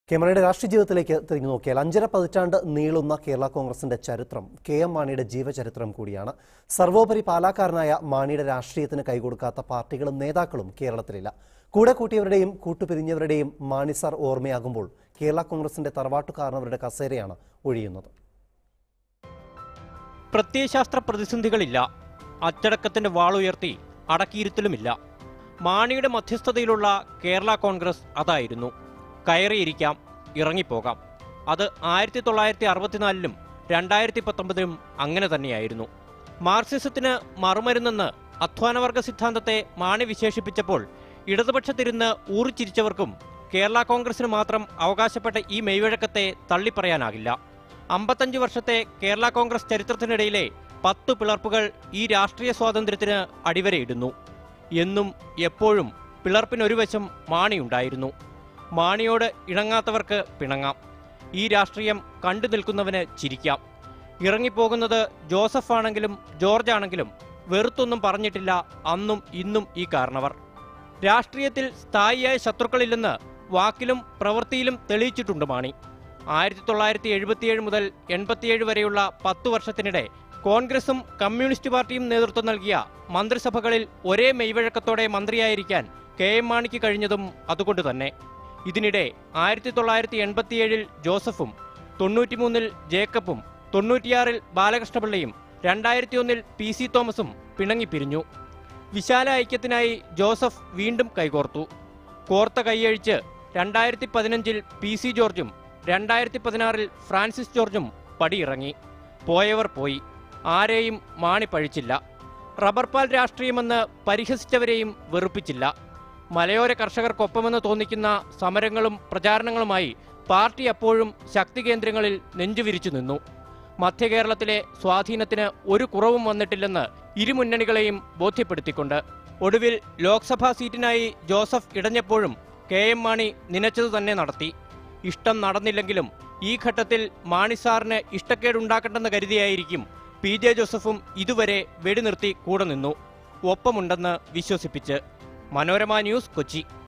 കേരളയുടെ രാഷ്ട്രീയ ജീവിതത്തിലേക്ക് തിരിഞ്ഞു നോക്കിയാൽ 5.5 പതിറ്റാണ്ട് നീളുന്ന കേരള കോൺഗ്രസിന്റെ ചരിത്രം KM മാണിയുടെ ജീവചരിത്രം കൂടിയാണ്. സർവോപരി പാലാക്കാരനായ മാണിയുടെ രാഷ്ട്രീയത്തിന് കൈകൊടുക്കാത്ത പാർട്ടികളും നേതാക്കളും കേരളത്തിലില്ല. കൂടെ കൂട്ടിയവരുടെയും കൂട്ടുപിരിഞ്ഞവരുടെയും മാണി സാർ ഓർമ്മയാകുമ്പോൾ കേരള കോൺഗ്രസിന്റെ തറവാട്ടുകാരനവരുടെ കസേരയാണ് ഒഴിയുന്നത്. പ്രത്യയശാസ്ത്ര പ്രതിസന്ധികളില്ല, അച്ചടക്കത്തിന്റെ വാളുയർത്തി അടക്കിയിരുത്തലുമില്ല. മാണിയുടെ മധ്യസ്ഥതയിലുള്ള കേരള കോൺഗ്രസ് അതായിരുന്നു. കയറിയിരിക്കാം, ഇറങ്ങിപ്പോകാം. അത് 1964-ലും 2019-ലും അങ്ങനെ തന്നെയായിരുന്നു. മാർക്സിസത്തിന് മറുമരുന്നെന്ന് അധ്വാനവർഗ സിദ്ധാന്തത്തെ മാണി വിശേഷിപ്പിച്ചപ്പോൾ ഇടതുപക്ഷത്തിരുന്ന് ഊറിച്ചിരിച്ചവർക്കും കേരള കോൺഗ്രസിന് മാത്രം അവകാശപ്പെട്ട ഈ മെയ്വഴക്കത്തെ തള്ളിപ്പറയാനാകില്ല. 55 വർഷത്തെ കേരള കോൺഗ്രസ് ചരിത്രത്തിനിടയിലെ 10 പിളർപ്പുകൾ ഈ രാഷ്ട്രീയ സ്വാതന്ത്ര്യത്തിന് അടിവരയിടുന്നു. എന്നും എപ്പോഴും പിളർപ്പിനൊരു വശം മാണിയുണ്ടായിരുന്നു. മാണിയോട് ഇണങ്ങാത്തവർക്ക് പിണങ്ങാം. ഈ രാഷ്ട്രീയം കണ്ടു നിൽക്കുന്നവന് ചിരിക്കാം. ഇറങ്ങിപ്പോകുന്നത് ജോസഫ് ആണെങ്കിലും ജോർജ് ആണെങ്കിലും വെറുത്തൊന്നും പറഞ്ഞിട്ടില്ല അന്നും ഇന്നും ഈ കാരണവർ. രാഷ്ട്രീയത്തിൽ സ്ഥായിയായ ശത്രുക്കളില്ലെന്ന് വാക്കിലും പ്രവൃത്തിയിലും തെളിയിച്ചിട്ടുണ്ട് മാണി. 1977 മുതൽ 87 വരെയുള്ള 10 വർഷത്തിനിടെ കോൺഗ്രസും കമ്മ്യൂണിസ്റ്റ് പാർട്ടിയും നേതൃത്വം നൽകിയ മന്ത്രിസഭകളിൽ ഒരേ മെയ്വഴക്കത്തോടെ മന്ത്രിയായിരിക്കാൻ KM മാണിക്ക് കഴിഞ്ഞതും അതുകൊണ്ട് തന്നെ. ഇതിനിടെ 1987-ൽ ജോസഫും 93-ൽ ജേക്കബും 96-ൽ ബാലകൃഷ്ണപിള്ളയും 2001-ൽ PC തോമസും പിണങ്ങിപ്പിരിഞ്ഞു. വിശാല ഐക്യത്തിനായി ജോസഫ് വീണ്ടും കൈകോർത്തു. കോർത്ത കൈയഴിച്ച് 2015-ൽ PC ജോർജും 2016-ൽ ഫ്രാൻസിസ് ജോർജും പടിയിറങ്ങി. പോയവർ പോയി. ആരെയും മാണി പഴിച്ചില്ല. റബ്ബർപാൽ രാഷ്ട്രീയമെന്ന് പരിഹസിച്ചവരെയും വെറുപ്പിച്ചില്ല. മലയോര കർഷകർക്കൊപ്പമെന്ന് തോന്നിക്കുന്ന സമരങ്ങളും പ്രചാരണങ്ങളുമായി പാർട്ടി അപ്പോഴും ശക്തി കേന്ദ്രങ്ങളിൽ നെഞ്ചുവിരിച്ചു നിന്നു. മധ്യകേരളത്തിലെ സ്വാധീനത്തിന് ഒരു കുറവും വന്നിട്ടില്ലെന്ന് ഇരുമുന്നണികളെയും ബോധ്യപ്പെടുത്തിക്കൊണ്ട് ഒടുവിൽ ലോക്സഭാ സീറ്റിനായി ജോസഫ് ഇടഞ്ഞപ്പോഴും KM മാണി നനച്ചതു തന്നെ നടത്തി. ഇഷ്ടം നടന്നില്ലെങ്കിലും ഈ ഘട്ടത്തിൽ മാണി സാറിന് ഇഷ്ടക്കേടുണ്ടാക്കണ്ടെന്ന് കരുതിയായിരിക്കും PJ ജോസഫും ഇതുവരെ വെടിനിർത്തി കൂടെ നിന്നു, ഒപ്പമുണ്ടെന്ന് വിശ്വസിപ്പിച്ച്. മനോരമ ന്യൂസ്, കൊച്ചി.